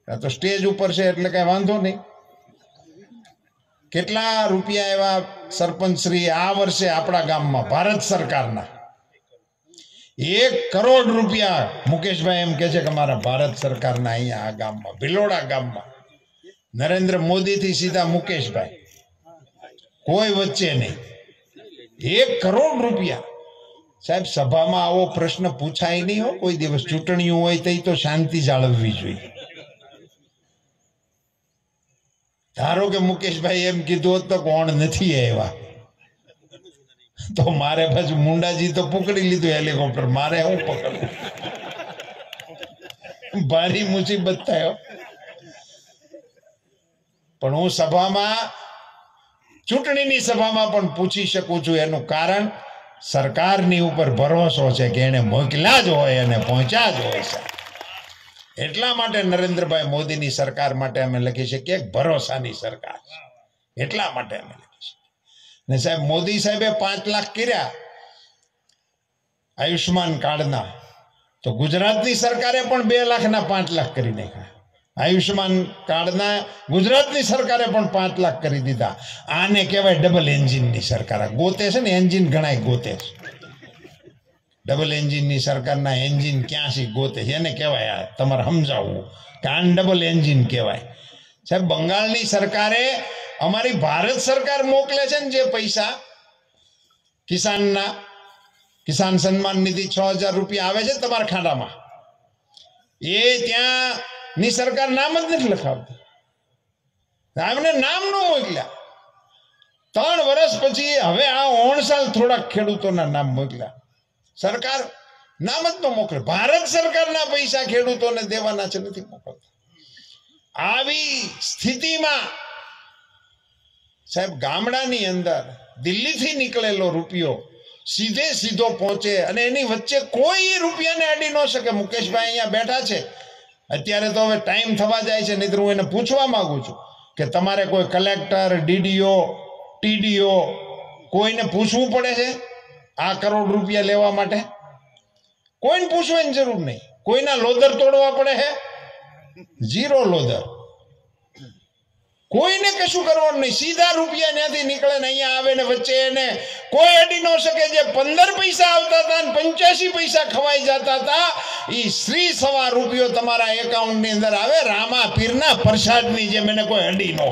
આ તો સ્ટેજ ઉપર છે એટલે કઈ વાંધો નહીં. કેટલા રૂપિયા એવા સરપંચ શ્રી આ વર્ષે આપણા ગામમાં ભારત સરકારના 1 કરોડ રૂપિયા મુકેશભાઈ એમ કે છે કે અમારા ભારત સરકારના અહીંયા આ ગામમાં ભિલોડા ગામમાં નરેન્દ્ર મોદી થી સીધા મુકેશભાઈ કોઈ વચ્ચે નહીં 1 કરોડ રૂપિયા. સાહેબ સભામાં આવો પ્રશ્ન પૂછાય નહીં હો કોઈ દિવસ. ચૂંટણીઓ હોય તો શાંતિ જાળવવી જોઈએ. ધારો કે મુકેશભાઈ એમ કીધું હોત તો કોણ નથી આવ્યા તો મારે પાછું મુંડાજી તો પકડી લીધું હેલિકોપ્ટર, મારે હું પકડવું? ભારી મુસીબત થાય. પણ હું સભામાં ચૂંટણીની સભામાં પણ પૂછી શકું છું. એનું કારણ સરકારની ઉપર ભરોસો છે કે એને મોકલ્યા જ હોય અને પહોંચ્યા જ હોય છે. એટલા માટે નરેન્દ્રભાઈ મોદીની સરકાર માટે અમે લખી શકીએ ભરોસાની સરકાર. એટલા માટે અમે લખી શકીએ. ને સાહેબ મોદી સાહેબે 5 લાખ કર્યા આયુષ્માન કાર્ડના, તો ગુજરાતની સરકારે પણ 2 લાખના 5 લાખ કરી નાખ્યા. આયુષ્માન કાર્ડના ગુજરાતની સરકારે પણ 5 લાખ કરી દીધા. આને કહેવાય ડબલ એન્જિનની સરકાર. ગોતે છે ને એન્જિન ઘણાય ગોતે છે. ડબલ એન્જિનની સરકારના એન્જિન ક્યાંથી ગોતે છે એને કહેવાય. આ તમારે સમજાવવું કે આને ડબલ એન્જિન કહેવાય. સાહેબ બંગાળની સરકારે અમારી ભારત સરકાર મોકલે છે ને જે પૈસા કિસાન સન્માન નિધિ 6000 રૂપિયા આવે છે તમારા ખાતામાં, એ ત્યાં ની સરકાર નામ જ નથી લખાવતી. એમને નામ ન મોકલ્યા. 3 વર્ષ પછી હવે આ 9 સાલ થોડાક ખેડૂતોના નામ મોકલ્યા. સરકાર નામ જ ન મોકલે. ભારત સરકારના પૈસા ખેડૂતોને દેવાના છે, નથી મોકલતા. આવી સ્થિતિમાં સાહેબ ગામડાની અંદર દિલ્હીથી નીકળેલો રૂપિયો સીધો પહોંચે અને એની વચ્ચે કોઈ રૂપિયાને અડી ન શકે. મુકેશભાઈ અહીંયા બેઠા છે અત્યારે, તો હવે ટાઈમ થવા જાય છે, નહીં હું એને પૂછવા માંગુ છું કે તમારે કોઈ કલેક્ટર, ડીડીઓ, ટીડીઓ કોઈને પૂછવું પડે છે આ કરોડ રૂપિયા લેવા માટે? કોઈને પૂછવાની જરૂર નહીં. કોઈના લોદર તોડવા પડે છે? 0 લોદર. કોઈને કશું કરવાનું નહીં. સીધા રૂપિયા ત્યાંથી નીકળે ને અહીંયા આવે ને વચ્ચે એને કોઈ અડી ન શકે. જે 15 પૈસા આવતા હતા ને 85 પૈસા ખવાઈ જતા હતા, એ શ્રી સવા રૂપિયો તમારા એકાઉન્ટ ની અંદર આવે રામા પીરના પ્રસાદની જેમ. એને કોઈ અડી ન.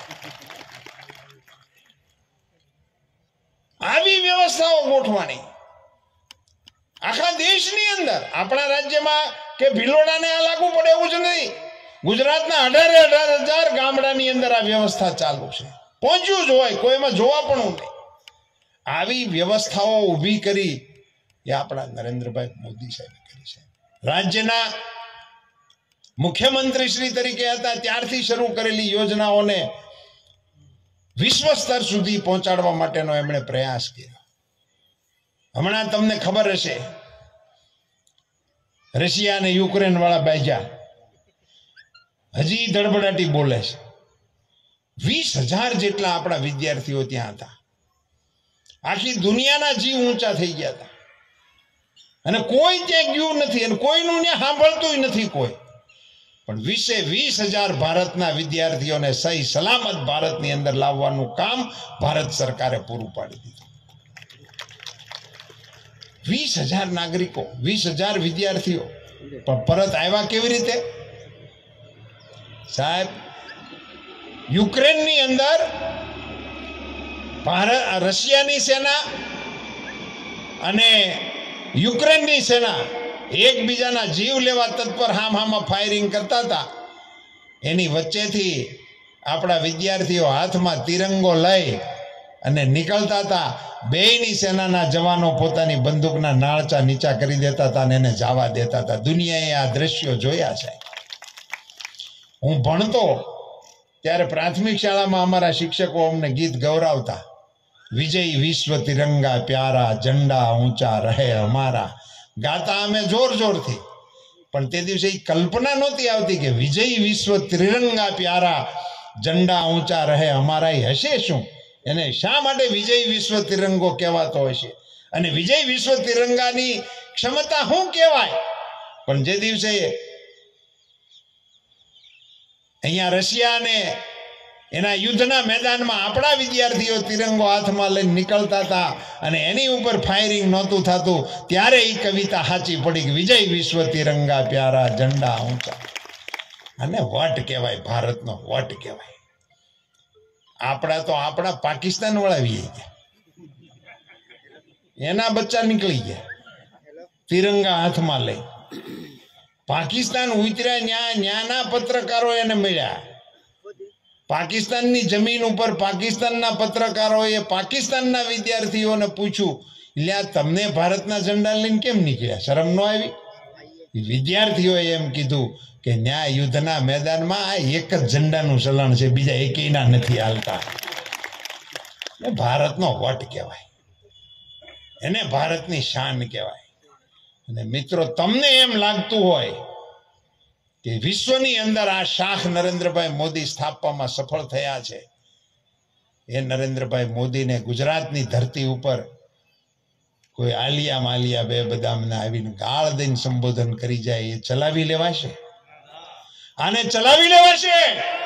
આવી વ્યવસ્થાઓ ગોઠવાની આખા દેશની અંદર. આપણા રાજ્યમાં કે ભિલોડાને આ લાગુ પડે એવું જ નહીં. ગુજરાતના 18,000 ગામડાની અંદર આ વ્યવસ્થા ચાલુ છે. પહોંચ્યું જ હોય, કોઈમાં જોવા પણ નહીં. આવી વ્યવસ્થાઓ ઊભી કરી એ આપણા નરેન્દ્રભાઈ મોદી સાહેબે કરી છે. રાજ્યના મુખ્યમંત્રી શ્રી તરીકે હતા ત્યારથી શરૂ કરેલી યોજનાઓને વિશ્વ સ્તર સુધી પહોંચાડવા માટેનો એમણે પ્રયાસ કર્યો. હમણાં તમને ખબર હશે રશિયા અને યુક્રેન વાળા બાજા હજી ધડબડાટી બોલે છે. 20,000 જેટલા આપણા વિદ્યાર્થીઓ ત્યાં હતા. આખી દુનિયાના જીવ ઊંચા થઈ ગયા હતા અને કોઈ ત્યાં ગયું નથી અને કોઈનું ત્યાં સાંભળતું નથી કોઈ. પણ 20,000 ભારતના વિદ્યાર્થીઓને સહી સલામત ભારતની અંદર લાવવાનું કામ ભારત સરકારે પૂરું પાડી દીધું. 20,000 નાગરિકો, 20,000 વિદ્યાર્થીઓ પણ પરત આવ્યા કેવી રીતે? સાહેબ યુક્રેનની અંદર રશિયાની સેના અને યુક્રેનની સેના એકબીજાના જીવ લેવા તત્પર હામહામાં ફાયરિંગ કરતા હતા. એની વચ્ચેથી આપણા વિદ્યાર્થીઓ હાથમાં તિરંગો લઈ અને નીકળતા હતા. બેયની સેનાના જવાનો પોતાની બંદૂકના નાળચા નીચા કરી દેતા હતા અને એને જવા દેતા હતા. દુનિયાએ આ દ્રશ્યો જોયા છે. હું ભણતો ત્યારે પ્રાથમિક શાળામાં અમારા શિક્ષકો અમને ગીત ગૌરાવતા. વિજય વિશ્વ તિરંગા પ્યારા, ઝંડા ઊંચા રહે અમારા. ગાતા અમે જોર જોરથી. પણ તે દિવસે એ કલ્પના નહોતી આવતી કે વિજય વિશ્વ તિરંગા પ્યારા, ઝંડા ઊંચા રહે અમારા એ હશે શું? એને શા માટે વિજય વિશ્વ તિરંગો કહેવાતો હશે અને વિજય વિશ્વ તિરંગાની ક્ષમતા શું કહેવાય? પણ જે દિવસે અહીંયા રશિયાને એના યુદ્ધના મેદાનમાં આપણા વિદ્યાર્થીઓ તિરંગો હાથમાં લઈને નીકળતા હતા અને એની ઉપર ફાયરિંગ નહોતું થતું, ત્યારે એ કવિતા સાચી પડી કે વિજય વિશ્વ તિરંગા પ્યારા ઝંડા ઊંચા. અને વટ કહેવાય, ભારતનો વટ કહેવાય. આપણા પાકિસ્તાન વળાવીએ ગયા, એના બચ્ચા નીકળી ગયા તિરંગા હાથમાં લઈ. પાકિસ્તાન ઉતર્યા, ન્યાના પત્રકારો એને મળ્યા. પાકિસ્તાનની જમીન ઉપર પાકિસ્તાનના પત્રકારોએ પાકિસ્તાનના વિદ્યાર્થીઓને પૂછ્યું, લ્યા તમને ભારતના ઝંડા લઈને કેમ નીકળ્યા, શરમ ન આવી? વિદ્યાર્થીઓએ એમ કીધું કે ન્યા યુદ્ધના મેદાનમાં આ એક જ ઝંડાનું ચલણ છે, બીજા એકેયના નથી હાલતા. ભારતનો વટ કહેવાય, એને ભારતની શાન કહેવાય. અને મિત્રો, તમને એમ લાગતું હોય કે વિશ્વની અંદર આ શાખ નરેન્દ્રભાઈ મોદી સ્થાપવામાં સફળ થયા છે, એ નરેન્દ્રભાઈ મોદીને ગુજરાતની ધરતી ઉપર કોઈ આલિયા માલિયા બે બદામને આવીને ગાળ દઈને સંબોધન કરી જાય, એ ચલાવી લેવાશે? આને ચલાવી લેવાશે?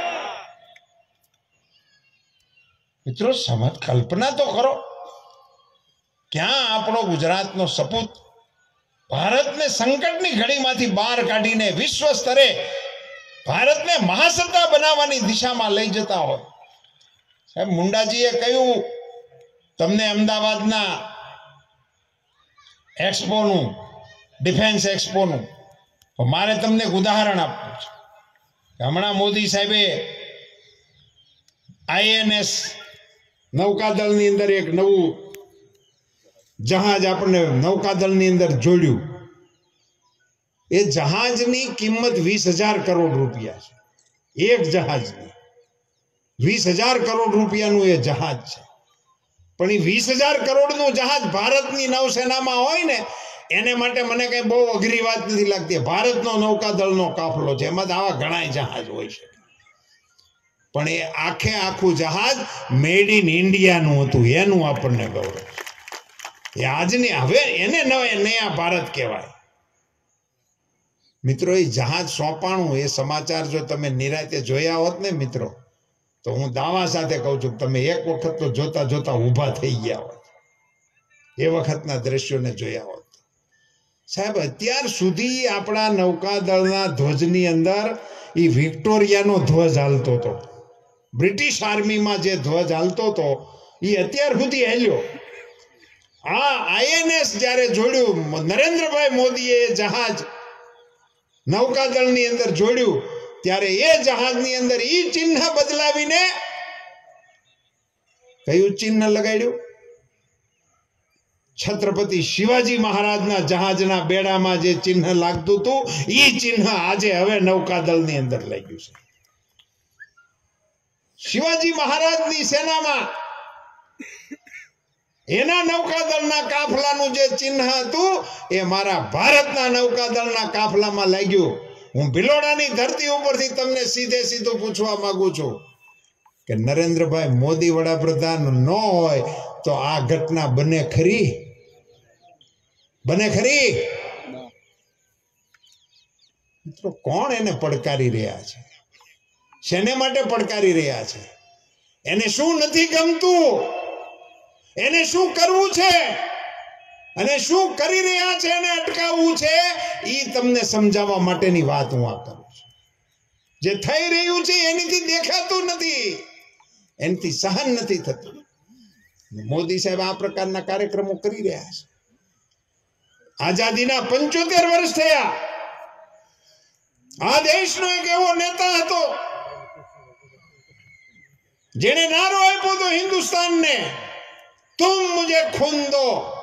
મિત્રો, કલ્પના તો કરો, ક્યાં આપણો ગુજરાતનો સપૂત ભારતને સંકટની ઘડીમાંથી બહાર કાઢીને વિશ્વ સ્તરે ભારતને મહાસત્તા બનાવવાની દિશામાં લઈ જતા હોય. સાહેબ, મુંડાજીએ કહ્યું તમને અમદાવાદના એક્સપોનું, ડિફેન્સ એક્સપોનું, મારે તમને એક ઉદાહરણ આપવું છે. હમણાં મોદી સાહેબે INS નૌકાદળની અંદર એક નવું જહાજ આપણને નૌકાદળની અંદર જોડ્યું. એ જહાજની કિંમત 20,000 કરોડ રૂપિયા છે. એક જહાજની 20,000 કરોડ રૂપિયાનું એ જહાજ છે. પણ એ 20,000 કરોડનું જહાજ ભારતની નૌસેનામાં હોય ને, એને માટે મને કઈ બહુ અઘરી વાત નથી લાગતી. ભારતનો નૌકાદળનો કાફલો છે, એમાં આવા ઘણા જહાજ હોય છે. પણ એ આખું જહાજ મેડ ઇન ઇન્ડિયાનું હતું, એનું આપણને ગૌરવ. એ આજની હવે એને નયા ભારત કહેવાય. મિત્રો, એ જહાજ સોંપાણું, એ સમાચાર જો તમે નિરાતે જોયા હોત ને મિત્રો, તો હું દાવા સાથે કહું છું કે તમે એક વખત તો જોતા જોતા ઊભા થઈ ગયા હોત, એ વખતના દ્રશ્યોને જોયા હોત. સાહેબ, અત્યાર સુધી આપણા નૌકાદળના ધ્વજની અંદર એ વિક્ટોરિયાનો ધ્વજ હાલતો હતો. બ્રિટિશ આર્મીમાં જે ધ્વજ હાલતો હતો એ અત્યાર સુધી હાલ્યો. આ INS જ્યારે જોડ્યું, નરેન્દ્રભાઈ મોદીએ એ જહાજ નૌકાદળની અંદર જોડ્યું, ત્યારે એ જહાજની અંદર ઈ ચિહ્ન બદલાવીને કયું ચિહ્ન લગાડ્યું? છત્રપતિ શિવાજી મહારાજના જહાજના બેડામાં જે ચિહ્ન લાગતું હતું, ઈ ચિહ્ન આજે હવે નૌકાદળની અંદર લાગ્યું છે. શિવાજી મહારાજની સેનામાં એના નૌકાદળના કાફલાનું જે ચિહ્ન હતું, એ મારા ભારતના નૌકાદળના કાફલામાં લાગ્યું. હું ભિલોડાની ધરતી ઉપરથી તમને સીધું પૂછવા માંગુ છું કે નરેન્દ્રભાઈ મોદી વડાપ્રધાન ન હોય તો આ ઘટના બને ખરી? બને ખરી? મિત્રો, કોણ એને પડકારી રહ્યા છે? શેને માટે પડકારી રહ્યા છે? એને શું નથી ગમતું? એને શું કરવું છે અને શું કરી રહ્યા છે એને અટકાવવું છે? એ તમને સમજાવવા માટેની વાત હું આ કરું છું. જે થઈ રહ્યું છે એનીથી દેખાતું નથી, એનાથી સહન નથી થતું. મોદી સાહેબ આ પ્રકારના કાર્યક્રમો કરી રહ્યા છે. આઝાદીના 75 વર્ષ થયા. આ દેશનો એક એવો નેતા હતો જેને નારો આપ્યો હતો હિન્દુસ્તાનને, तुम मुझे खून दो